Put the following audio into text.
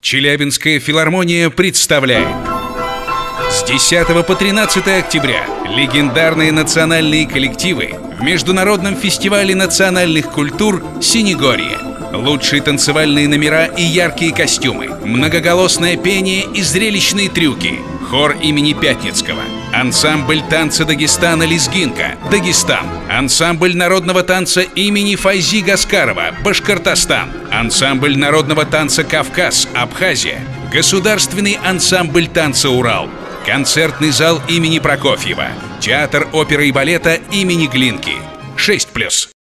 Челябинская филармония представляет с 10 по 13 октября легендарные национальные коллективы в Международном фестивале национальных культур «Синегорье». Лучшие танцевальные номера и яркие костюмы, многоголосное пение и зрелищные трюки. Хор имени Пятницкого, ансамбль танца Дагестана «Лезгинка», Дагестан, ансамбль народного танца имени Файзи Гаскарова, Башкортостан, ансамбль народного танца «Кавказ», Абхазия, государственный ансамбль танца «Урал», концертный зал имени Прокофьева, театр оперы и балета имени Глинки. 6+.